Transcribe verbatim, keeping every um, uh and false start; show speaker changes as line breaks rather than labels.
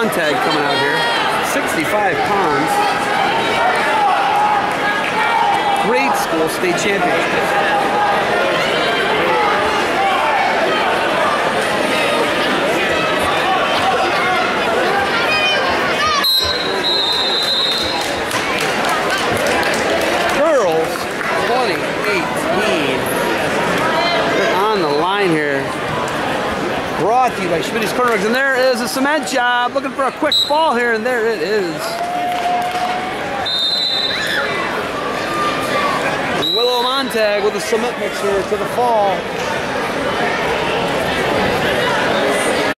Montag coming out here. sixty-five pounds. Grade school state championship. Brought to you by Schmitty's Corner Rugs, and there is a cement job. Looking for a quick fall here, and there it is. Willow Montag with a cement mixer to the fall.